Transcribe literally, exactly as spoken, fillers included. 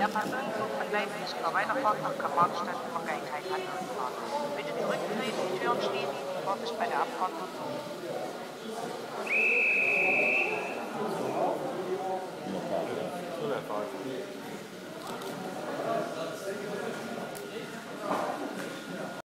Der Personenzug von Leipzig Weiterfahrt nach Karl-Marx-Stadt Vergangenheit angefahren. Bitte zurücktreten, die Türen schließen und Vorsicht bei der Abfahrt und so. No,